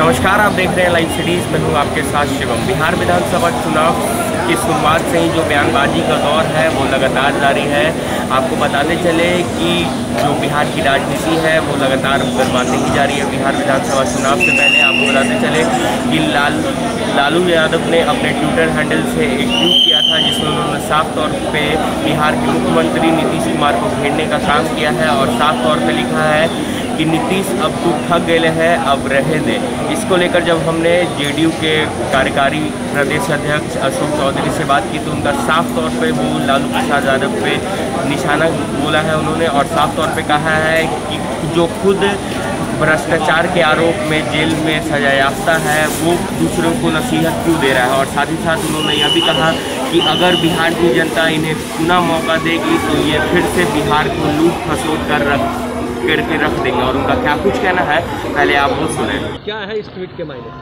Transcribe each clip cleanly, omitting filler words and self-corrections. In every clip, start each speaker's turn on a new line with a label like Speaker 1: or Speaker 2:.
Speaker 1: नमस्कार, आप देख रहे हैं लाइव सिटीज़। मैं हूँ आपके साथ शिवम। बिहार विधानसभा चुनाव की शुरुआत से ही जो बयानबाजी का दौर है वो लगातार जारी है। आपको बताते चले कि जो बिहार की राजनीति है वो लगातार गर्माती ही जा रही है। बिहार विधानसभा चुनाव से पहले आपको बताते चले कि लालू यादव ने अपने ट्विटर हैंडल से एक ट्वीट किया था जिसमें उन्होंने साफ तौर पे बिहार के मुख्यमंत्री नीतीश कुमार को घेरने का काम किया है और साफ तौर पे लिखा है कि नीतीश अब तू थक गए हैं, अब रहे दे। इसको लेकर जब हमने जेडीयू के कार्यकारी प्रदेश अध्यक्ष अशोक चौधरी से बात की तो उनका साफ तौर पे वो लालू प्रसाद यादव पे निशाना बोला है उन्होंने, और साफ तौर पे कहा है कि जो खुद भ्रष्टाचार के आरोप में जेल में सजा याफ्ता है वो दूसरों को नसीहत क्यों दे रहा है। और साथ ही साथ उन्होंने यह भी कहा कि अगर बिहार की जनता इन्हें पुनः मौका देगी तो ये फिर से बिहार को लूट खसोट करके रख देंगे। और उनका क्या कुछ कहना है, पहले आप वो सुने।
Speaker 2: क्या है इस ट्वीट के मायने?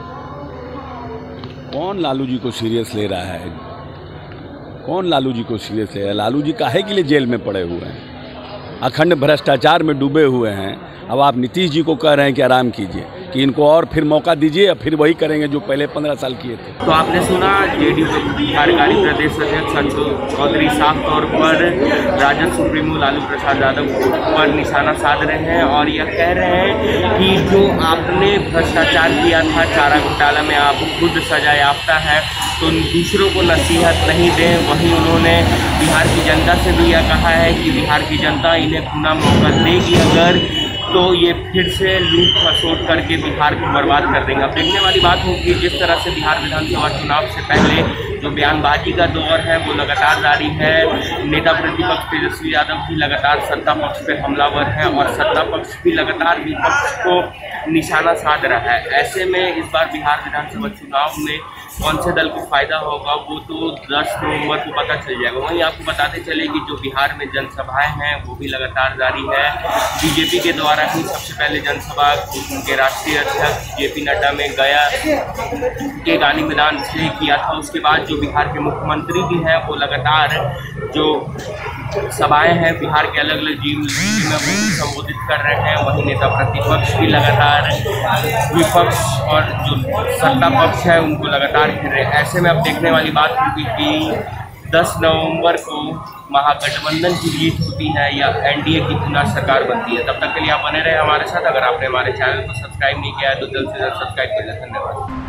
Speaker 3: कौन लालू जी को सीरियस ले रहा है? कौन लालू जी को सीरियस ले रहा है? लालू जी काहे के लिए जेल में पड़े हुए हैं, अखंड भ्रष्टाचार में डूबे हुए हैं। अब आप नीतीश जी को कह रहे हैं कि आराम कीजिए, कि इनको और फिर मौका दीजिए या फिर वही करेंगे जो पहले 15 साल किए थे।
Speaker 1: तो आपने सुना जेडीयू के कार्यकारी प्रदेश अध्यक्ष अशोक चौधरी साफ तौर पर राजद सुप्रीमो लालू प्रसाद यादव पर निशाना साध रहे हैं और यह कह रहे हैं कि जो आपने भ्रष्टाचार किया था, चारा घोटाला में आप खुद सजा याफ्ता है, तो दूसरों को नसीहत नहीं दें। वहीं उन्होंने बिहार की जनता से भी यह कहा है कि बिहार की जनता इन्हें पुनः मौका देगी अगर, तो ये फिर से लूट खसोट करके बिहार को बर्बाद कर देंगे। अब देखने वाली बात होगी जिस तरह से बिहार विधानसभा चुनाव से पहले जो बयानबाजी का दौर है वो लगातार जारी है। नेता प्रतिपक्ष तेजस्वी यादव भी लगातार सत्ता पक्ष पे हमलावर है और सत्ता पक्ष भी लगातार विपक्ष को निशाना साध रहा है। ऐसे में इस बार बिहार विधानसभा चुनाव में कौन से दल को फायदा होगा वो तो 10 नवंबर को पता चल जाएगा। वहीं आपको बताते चले कि जो बिहार में जनसभाएं हैं वो भी लगातार जारी है। बीजेपी के द्वारा ही सबसे पहले जनसभा उनके राष्ट्रीय अध्यक्ष जेपी नड्डा में गया के गांधी मैदान से किया था। उसके बाद जो बिहार के मुख्यमंत्री भी हैं वो लगातार जो सभाएं हैं बिहार के अलग अलग जिलों में वो भी संबोधित कर रहे हैं। वहीं नेता प्रतिपक्ष भी लगातार विपक्ष और जो सत्ता पक्ष है उनको लगातार घेर रहे हैं। ऐसे में अब देखने वाली बात होगी कि 10 नवंबर को महागठबंधन की जीत होती है या एनडीए की पुनः सरकार बनती है। तब तक के लिए आप बने रहे हमारे साथ। अगर आपने हमारे चैनल को सब्सक्राइब नहीं किया है तो जल्द से जल्द सब्सक्राइब कर लें। धन्यवाद।